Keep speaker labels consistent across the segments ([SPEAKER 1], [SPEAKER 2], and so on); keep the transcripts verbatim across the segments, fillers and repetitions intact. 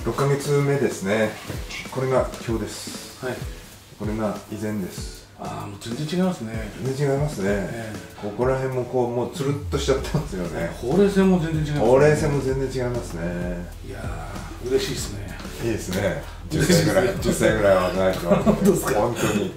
[SPEAKER 1] ろっかげつめですね。これが今日です。
[SPEAKER 2] はい。
[SPEAKER 1] これが以前です。
[SPEAKER 2] ああ、もう全然違いますね。
[SPEAKER 1] 全然違いますね。えー、ここら辺もこうもうつるっとしちゃってますよね。
[SPEAKER 2] ほうれい線も全然違いますね。
[SPEAKER 1] ほうれい線も全然違いますね。
[SPEAKER 2] いやー、嬉しいですね。
[SPEAKER 1] いいですね。じゅっさいぐらい、じゅっさいぐらいはないと。
[SPEAKER 2] 本当ですか。
[SPEAKER 1] 本当に。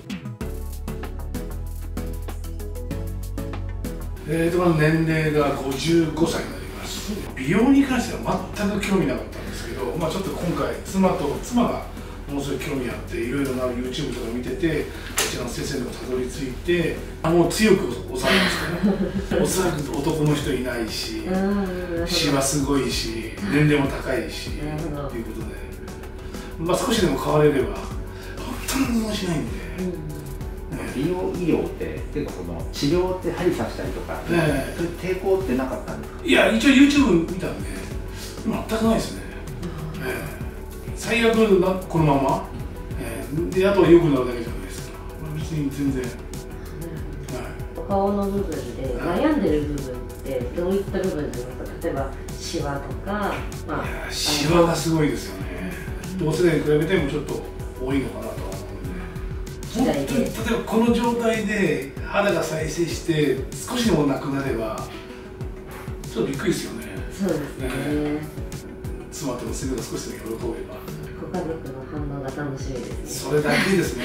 [SPEAKER 2] えーと、年齢がごじゅうごさいになります。美容に関しては全く興味なかったんですけど、まあちょっと今回妻と妻がものすごい興味あっていろいろな YouTube とか見てて、こちらの先生のたどり着いて、あもう強く押さえましたね。おそらく男の人いないし、シワすごいし、年齢も高いしということで、まあ少しでも変われれば本当に何もしないんで。
[SPEAKER 3] 美容医療って結構その治療って針刺したりとか、えー、そういう抵抗ってなかったんですか？
[SPEAKER 2] いや、一応 YouTube 見たんで全くないですね。えー、最悪なこのまま、えー、であとは良くなるだけじゃないですか。別に全然、はい、
[SPEAKER 4] お顔の部分で悩んでる部分ってどういった部分ですか？例えばシワとか、まあ、
[SPEAKER 2] いやシワがすごいですよね。同世代に比べてもちょっと多いのかなと。本当に例えばこの状態で肌が再生して少しでもなくなればちょっとびっくりですよね。
[SPEAKER 4] そうですね。ね、
[SPEAKER 2] 妻と娘が少しでも喜べば
[SPEAKER 4] ご家族の反応が楽しみですね。
[SPEAKER 2] それだけですね。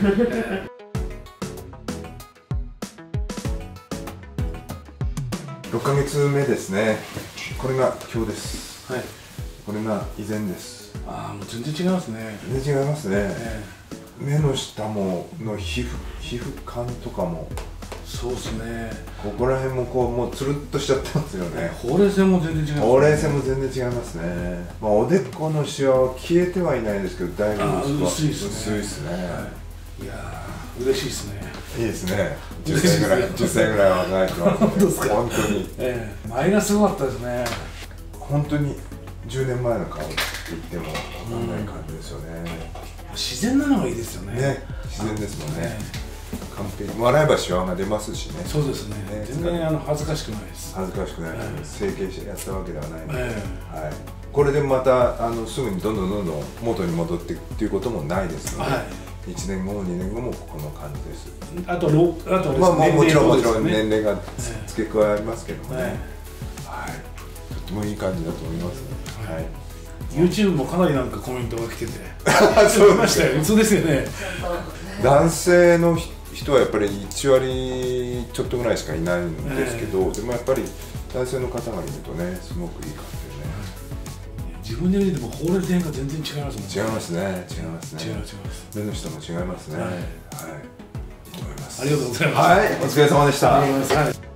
[SPEAKER 1] ろっかげつめですね。これが今日です。
[SPEAKER 2] はい。
[SPEAKER 1] これが以前です。
[SPEAKER 2] ああ、もう全然違いますね。
[SPEAKER 1] 全然違いますね。
[SPEAKER 2] えー
[SPEAKER 1] 目の下もの皮膚皮膚感とかも
[SPEAKER 2] そうですね。
[SPEAKER 1] ここら辺もこうもうつるっとしちゃってますよね。
[SPEAKER 2] ほうれい線も全然違いますね。
[SPEAKER 1] ほうれい線も全然違いますね。まあおでこのシワは消えてはいないですけど、だいぶ
[SPEAKER 2] 薄いですね。
[SPEAKER 1] 薄いですね。
[SPEAKER 2] いやー、嬉しいですね。
[SPEAKER 1] いいですね。じゅっさいぐらい、じゅっさいぐらいはないと。
[SPEAKER 2] 本当ですか。
[SPEAKER 1] 本当に。
[SPEAKER 2] ええ、前がすごかったですね。
[SPEAKER 1] 本当にじゅうねんまえの顔って言ってもわかんない感じですよね。
[SPEAKER 2] 自然なのがいいですよね。
[SPEAKER 1] ね、自然ですもんね。完璧。笑えばシワが出ますしね。
[SPEAKER 2] そうですね。全然あの恥ずかしくないです。
[SPEAKER 1] 恥ずかしくない。整形してやったわけではないので、はい。
[SPEAKER 2] え
[SPEAKER 1] これでまたあのすぐにどんどんどんどん元に戻っていくっていうこともないですので、はい、いちねんごもにねんごもこの感じです。
[SPEAKER 2] あとロあと
[SPEAKER 1] まあもちろんもちろん年齢が付け加えますけどもね。はい。とってもいい感じだと思いますね。はい。
[SPEAKER 2] YouTube もかなりなんかコメントが来ててそうましたよ。そうですよね。
[SPEAKER 1] 男性の人はやっぱりいちわりちょっとぐらいしかいないんですけど、でもやっぱり男性の方がいるとね、すごくいい感じでね。
[SPEAKER 2] 自分で見てもほうれい線が全然違いますもんね。
[SPEAKER 1] 違いますね。違いますね。
[SPEAKER 2] 違う違います。
[SPEAKER 1] 目の下も違いますね。はい。いいと思います。
[SPEAKER 2] ありがとうございます。
[SPEAKER 1] はい、お疲れ様でした。
[SPEAKER 2] ありがとうございます。